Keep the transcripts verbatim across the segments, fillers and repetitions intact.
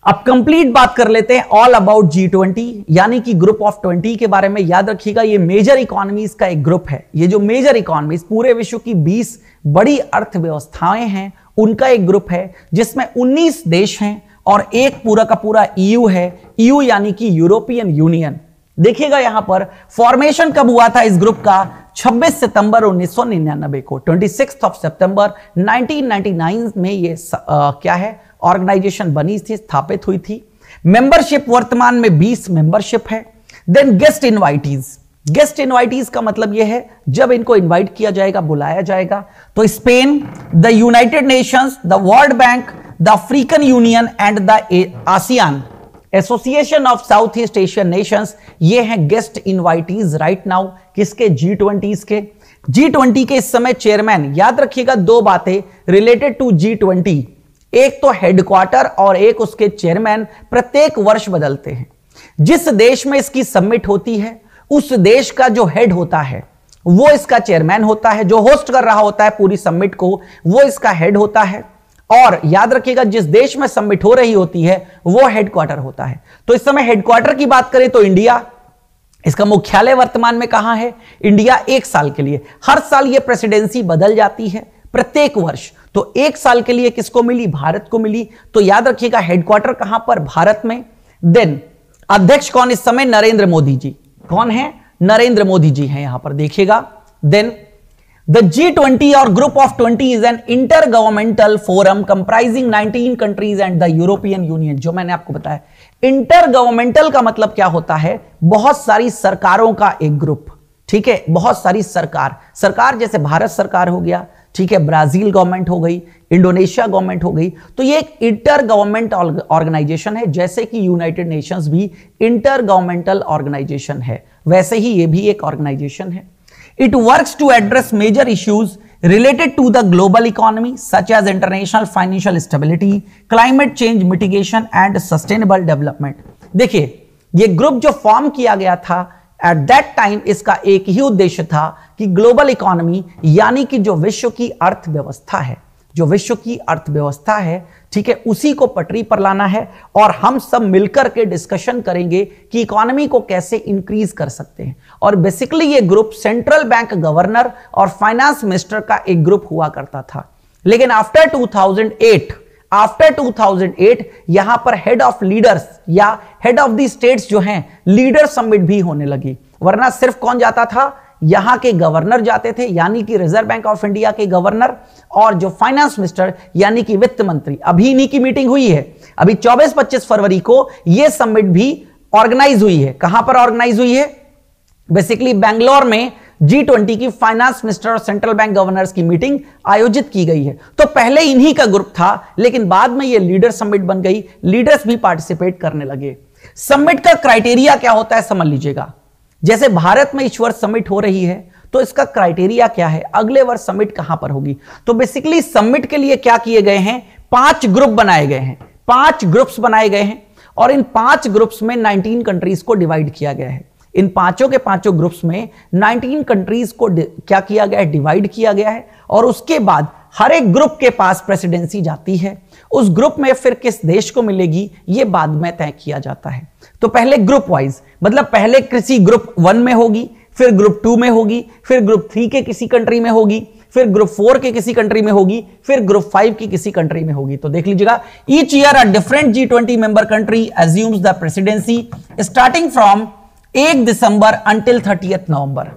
अब कंप्लीट बात कर लेते हैं ऑल अबाउट जी ट्वेंटी यानी कि ग्रुप ऑफ ट्वेंटी के बारे में। याद रखिएगा ये मेजर इकोनॉमीज का एक ग्रुप है। ये जो मेजर इकोनॉमीज पूरे विश्व की बीस बड़ी अर्थव्यवस्थाएं हैं उनका एक ग्रुप है जिसमें उन्नीस देश हैं और एक पूरा का पूरा ईयू है। ईयू यानी कि यूरोपियन यूनियन। देखिएगा यहां पर फॉर्मेशन कब हुआ था इस ग्रुप का, छब्बीस सितंबर उन्नीस सौ निन्यानवे को, छब्बीस सितंबर उन्नीस सौ निन्यानवे में ये आ, क्या है ऑर्गेनाइजेशन बनी थी, स्थापित हुई थी। मेंबरशिप वर्तमान में बीस मेंबरशिप है। Then guest invitees, guest invitees का मतलब यह है जब इनको इनवाइट किया जाएगा, बुलाया जाएगा, तो Spain, the United Nations, the World Bank, the African Union and the ASEAN Association of South East Asian Nations, ये हैं गेस्ट इनवाइटीज राइट नाउ किसके, जी ट्वेंटीज के। जी ट्वेंटी के इस समय चेयरमैन, याद रखिएगा दो बातें रिलेटेड टू जी ट्वेंटी, एक तो हेडक्वार्टर और एक उसके चेयरमैन प्रत्येक वर्ष बदलते हैं। जिस देश में इसकी समिट होती है उस देश का जो हेड होता है वो इसका चेयरमैन होता है, जो होस्ट कर रहा होता है पूरी समिट को वो इसका हेड होता है। और याद रखिएगा जिस देश में समिट हो रही होती है वो हेडक्वार्टर होता है। तो इस समय हेडक्वार्टर की बात करें तो इंडिया, इसका मुख्यालय वर्तमान में कहां है, इंडिया एक साल के लिए, हर साल ये प्रेसिडेंसी बदल जाती है प्रत्येक वर्ष, तो एक साल के लिए किसको मिली, भारत को मिली। तो याद रखिएगा हेडक्वार्टर कहां पर, भारत में। देन अध्यक्ष कौन इस समय, नरेंद्र मोदी जी। कौन है, नरेंद्र मोदी जी हैं यहां पर, देखिएगा। देन द जी ट्वेंटी और group of twenty is an intergovernmental forum comprising nineteen countries and the European Union. जो मैंने आपको बताया इंटर गवर्नमेंटल का मतलब क्या होता है, बहुत सारी सरकारों का एक ग्रुप, ठीक है, बहुत सारी सरकार, सरकार जैसे भारत सरकार हो गया, ठीक है, ब्राजील गवर्नमेंट हो गई, इंडोनेशिया गवर्नमेंट हो गई, तो ये एक इंटर गवर्नमेंट ऑर्गेनाइजेशन है। जैसे कि यूनाइटेड नेशंस भी इंटर गवर्नमेंटल ऑर्गेनाइजेशन है वैसे ही ये भी एक ऑर्गेनाइजेशन है। It works to address major issues related to the global economy such as international financial stability, climate change mitigation and sustainable development। देखिए ये ग्रुप जो फॉर्म किया गया था एट दैट टाइम, इसका एक ही उद्देश्य था कि ग्लोबल इकोनॉमी यानी कि जो विश्व की अर्थव्यवस्था है, जो विश्व की अर्थव्यवस्था है, ठीक है, उसी को पटरी पर लाना है और हम सब मिलकर के डिस्कशन करेंगे कि इकोनॉमी को कैसे इंक्रीज कर सकते हैं। और बेसिकली ये ग्रुप सेंट्रल बैंक गवर्नर और फाइनेंस मिनिस्टर का एक ग्रुप हुआ करता था। लेकिन after two thousand eight, after two thousand eight यहां पर हेड ऑफ लीडर्स या हेड ऑफ द स्टेट्स जो हैं लीडर समिट भी होने लगी। वरना सिर्फ कौन जाता था, यहां के गवर्नर जाते थे यानी कि रिजर्व बैंक ऑफ इंडिया के गवर्नर और जो फाइनेंस मिनिस्टर यानी कि वित्त मंत्री। अभी इन्हीं की मीटिंग हुई है, अभी चौबीस पच्चीस फरवरी को यह समिट भी ऑर्गेनाइज हुई है। कहां पर ऑर्गेनाइज हुई है, बेसिकली बेंगलोर में जी ट्वेंटी की फाइनेंस मिनिस्टर और सेंट्रल बैंक गवर्नर्स की मीटिंग आयोजित की गई है। तो पहले इन्हीं का ग्रुप था लेकिन बाद में यह लीडर समिट बन गई, लीडर्स भी पार्टिसिपेट करने लगे। समिट का क्राइटेरिया क्या होता है समझ लीजिएगा। जैसे भारत में इस वर्ष समिट हो रही है तो इसका क्राइटेरिया क्या है, अगले वर्ष समिट कहां पर होगी। तो बेसिकली समिट के लिए क्या किए गए हैं, पांच ग्रुप बनाए गए हैं, पांच ग्रुप्स बनाए गए हैं और इन पांच ग्रुप्स में नाइनटीन कंट्रीज को डिवाइड किया गया है। इन पांचों के पांचों ग्रुप्स में नाइनटीन कंट्रीज को क्या किया गया है, डिवाइड किया गया है और उसके बाद हर एक ग्रुप के पास प्रेसिडेंसी जाती है। उस ग्रुप में फिर किस देश को मिलेगी ये बाद में तय किया जाता है। तो पहले ग्रुप वाइज, मतलब पहले किसी ग्रुप वन में होगी, फिर ग्रुप टू में होगी, फिर ग्रुप थ्री के किसी कंट्री में होगी, फिर ग्रुप फोर के किसी कंट्री में होगी, फिर ग्रुप फाइव की किसी कंट्री में होगी। तो देख लीजिएगा, each year a different G twenty member country assumes the presidency starting from एक दिसंबर अंटिल थर्टियथ नवंबर।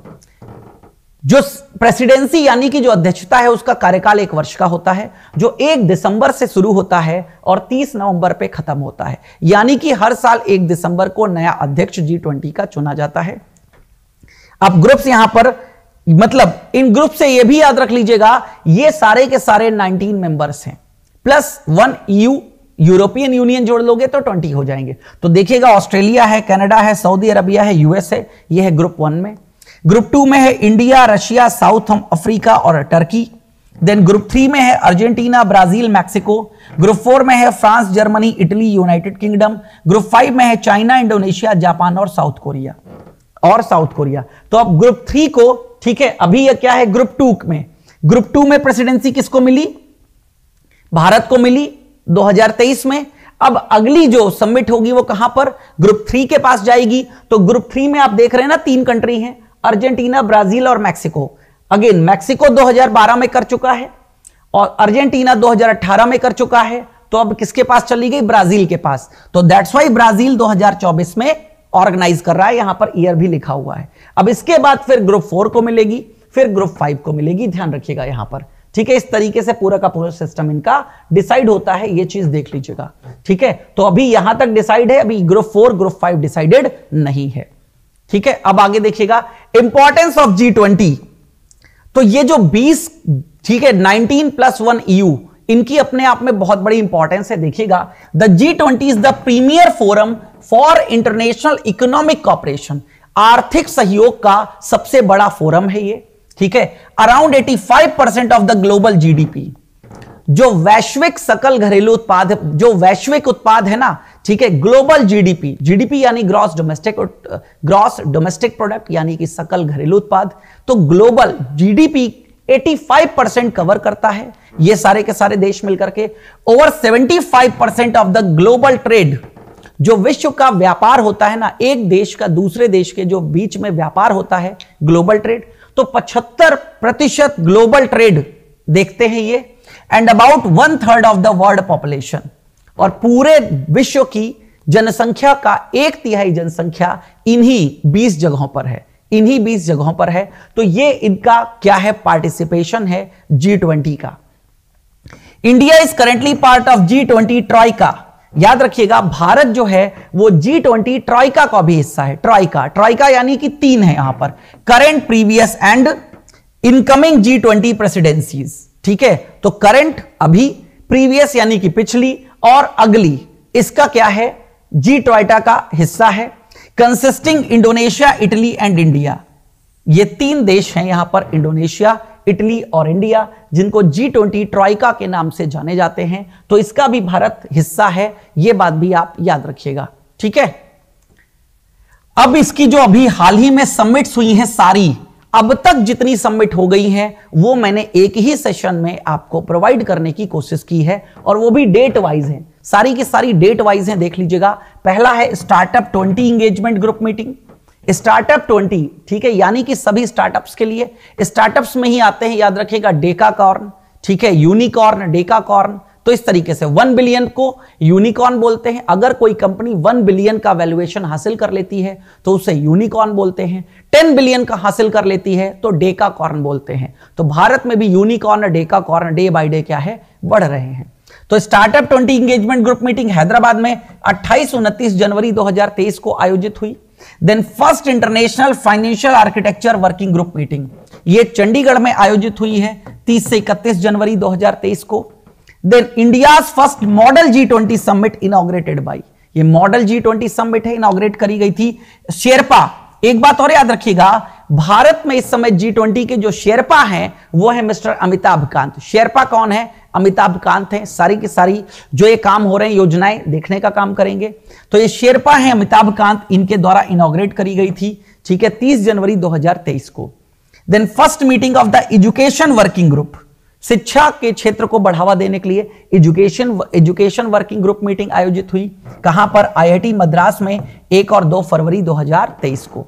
जो प्रेसिडेंसी यानी कि जो अध्यक्षता है उसका कार्यकाल एक वर्ष का होता है, जो एक दिसंबर से शुरू होता है और तीस नवंबर पे खत्म होता है। यानी कि हर साल एक दिसंबर को नया अध्यक्ष जी ट्वेंटी का चुना जाता है। अब ग्रुप्स यहां पर, मतलब इन ग्रुप से यह भी याद रख लीजिएगा ये सारे के सारे नाइनटीन मेंबर्स हैं, plus one EU European Union जोड़ लोगे तो ट्वेंटी हो जाएंगे। तो देखिएगा ऑस्ट्रेलिया है, कनाडा है, सऊदी अरबिया है, यूएस है, यह है ग्रुप वन में। ग्रुप टू में है इंडिया, रशिया, साउथ अफ्रीका और टर्की। देन ग्रुप थ्री में है Argentina, Brazil, Mexico. Group four में है France, Germany, Italy, United Kingdom. Group five में है चाइना, इंडोनेशिया, जापान और साउथ कोरिया और साउथ कोरिया। तो अब ग्रुप थ्री को, ठीक है, अभी यह क्या है ग्रुप टू में, ग्रुप टू में प्रेसिडेंसी किसको मिली, भारत को मिली दो हज़ार तेईस में। अब अगली जो समिट होगी वो कहां पर, ग्रुप थ्री के पास जाएगी। तो ग्रुप थ्री में आप देख रहे हैं ना, तीन कंट्री हैं, अर्जेंटीना, ब्राजील और मैक्सिको। अगेन मैक्सिको दो हज़ार बारह में कर चुका है और अर्जेंटीना दो हज़ार अठारह में कर चुका है। तो अब किसके पास चली गई, ब्राजील के पास। तो दैट्स वाई ब्राजील दो हज़ार चौबीस में ऑर्गेनाइज कर रहा है, यहां पर ईयर भी लिखा हुआ है। अब इसके बाद फिर ग्रुप फोर को मिलेगी, फिर ग्रुप फाइव को मिलेगी, ध्यान रखिएगा यहां पर, ठीक है। इस तरीके से पूरा का पूरा सिस्टम इनका डिसाइड होता है, ये चीज देख लीजिएगा, ठीक है। तो अभी यहां तक डिसाइड है, अभी group four group five decided नहीं है, ठीक है। अब आगे देखिएगा इंपॉर्टेंस ऑफ जी ट्वेंटी। तो ये जो बीस, ठीक है, नाइनटीन प्लस वन ईयू, इनकी अपने आप में बहुत बड़ी इंपॉर्टेंस है। देखिएगा, the G twenty is the premier forum for international economic cooperation. आर्थिक सहयोग का सबसे बड़ा फोरम है ये, ठीक है। अराउंड पचासी percent of the global GDP, जो वैश्विक सकल घरेलू उत्पाद, जो वैश्विक उत्पाद है ना, ठीक है, ग्लोबल जीडीपी, जीडीपी यानी gross domestic gross domestic product यानी कि सकल घरेलू उत्पाद। तो ग्लोबल जीडीपी पचासी परसेंट कवर करता है, ये सारे के सारे देश मिलकर के। ओवर पचहत्तर percent of the global trade, जो विश्व का व्यापार होता है ना, एक देश का दूसरे देश के जो बीच में व्यापार होता है, ग्लोबल ट्रेड। तो पचहत्तर प्रतिशत ग्लोबल ट्रेड देखते हैं ये। And about one third of the world population, और पूरे विश्व की जनसंख्या का एक तिहाई जनसंख्या इन्हीं बीस जगहों पर है, इन्हीं बीस जगहों पर है। तो ये इनका क्या है, पार्टिसिपेशन है जी ट्वेंटी का। India is currently part of G twenty troika. याद रखिएगा, भारत जो है वो जी ट्वेंटी ट्रॉइका का भी हिस्सा है। ट्रॉइका, ट्रॉइका यानी कि तीन है यहां पर, current, previous and incoming G twenty presidencies, ठीक है। तो करंट अभी, प्रीवियस यानी कि पिछली, और अगली, इसका क्या है, जी ट्रॉइका का हिस्सा है। Consisting Indonesia, Italy and India, ये तीन देश हैं यहां पर, इंडोनेशिया, इटली और इंडिया, जिनको जी ट्वेंटी ट्रॉइका के नाम से जाने जाते हैं। तो इसका भी भारत हिस्सा है, यह बात भी आप याद रखिएगा, ठीक है। अब इसकी जो अभी हाल ही में समिट्स हुई हैं सारी, अब तक जितनी सबमिट हो गई हैं वो मैंने एक ही सेशन में आपको प्रोवाइड करने की कोशिश की है, और वो भी डेट वाइज है, सारी की सारी डेट वाइज हैं। देख लीजिएगा, पहला है startup twenty engagement group meeting, startup twenty, ठीक है, यानी कि सभी स्टार्टअप्स के लिए। स्टार्टअप्स में ही आते हैं, याद रखिएगा, डेकाकॉर्न, ठीक है, यूनिकॉर्न, डेकाकॉर्न। तो इस तरीके से वन बिलियन को यूनिकॉर्न बोलते हैं। अगर कोई कंपनी वन बिलियन का वैल्यूएशन हासिल कर लेती है तो उसे यूनिकॉर्न बोलते हैं। टेन बिलियन का हासिल कर लेती है तो डेकाकॉर्न बोलते हैं। तो भारत में भी unicorn, decacorn day by day क्या है, बढ़ रहे हैं। तो startup twenty engagement group meeting Hyderabad में अट्ठाईस उनतीस जनवरी दो हज़ार तेईस को आयोजित हुई। Then first international financial architecture working group meeting, ये चंडीगढ़ में आयोजित हुई है तीस से इकतीस जनवरी दो हज़ार तेईस को। Then India's first model G twenty summit inaugurated by, ये मॉडल जी ट्वेंटी समिट है, इनॉग्रेट करी गई थी शेरपा। एक बात और याद रखिएगा, भारत में इस समय जी ट्वेंटी के जो शेरपा हैं वो है मिस्टर अमिताभ कांत। शेरपा कौन है, अमिताभ कांत हैं। सारी की सारी जो ये काम हो रहे हैं, योजनाएं देखने का काम करेंगे। तो ये शेरपा हैं अमिताभ कांत, इनके द्वारा इनॉग्रेट करी गई थी, ठीक है, तीस जनवरी दो हज़ार तेईस को। Then first meeting of the education working group, शिक्षा के क्षेत्र को बढ़ावा देने के लिए education education working group meeting आयोजित हुई। कहां पर, आईआईटी मद्रास में एक और दो फरवरी दो हज़ार तेईस को।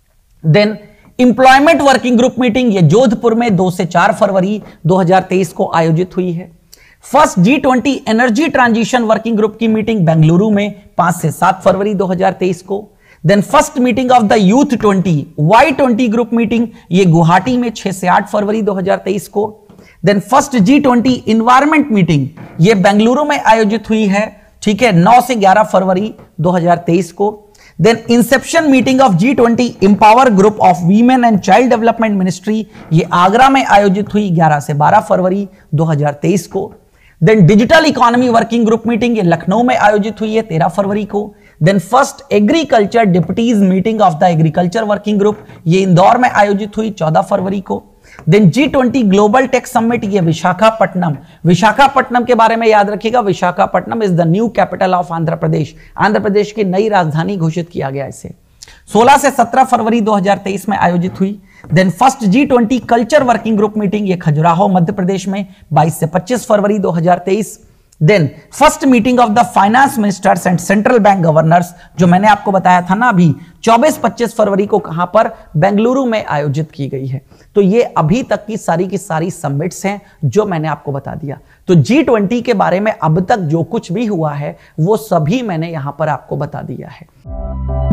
Then employment working group meeting, ये जोधपुर में दो से चार फरवरी दो हज़ार तेईस को आयोजित हुई है। First G twenty energy transition working group की मीटिंग बेंगलुरु में पांच से सात फरवरी दो हज़ार तेईस को। Then first meeting of the youth twenty Y twenty group meeting, ये गुवाहाटी में छह से आठ फरवरी दो हज़ार तेईस को। Then first G twenty environment meeting, ये बेंगलुरु में आयोजित हुई है, ठीक है, नौ से ग्यारह फरवरी दो हज़ार तेईस को। Then inception meeting of G twenty empower group of women and child development ministry, ये आगरा में आयोजित हुई ग्यारह से बारह फरवरी दो हज़ार तेईस को। Then digital economy working group meeting, ये लखनऊ में आयोजित हुई है तेरह फरवरी को। Then first agriculture deputies meeting of the agriculture working group, ये इंदौर में आयोजित हुई चौदह फरवरी को। Then G twenty global tech summit, ये विशाखापट्टनम, विशाखापट्टनम के बारे में याद रखिएगा, Visakhapatnam is the new capital of Andhra Pradesh, Andhra Pradesh की नई राजधानी घोषित किया गया इसे। सोलह से सत्रह फरवरी दो हज़ार तेईस में आयोजित हुई। Then first G twenty culture working group meeting, ये खजुराहो मध्य प्रदेश में बाईस से पच्चीस फरवरी दो हज़ार तेईस। Then first meeting of the finance ministers and central bank governors, जो मैंने आपको बताया था ना अभी, चौबीस पच्चीस फरवरी को कहां पर, बेंगलुरु में आयोजित की गई है। तो ये अभी तक की सारी की सारी समिट्स हैं जो मैंने आपको बता दिया। तो जी ट्वेंटी के बारे में अब तक जो कुछ भी हुआ है वो सभी मैंने यहां पर आपको बता दिया है।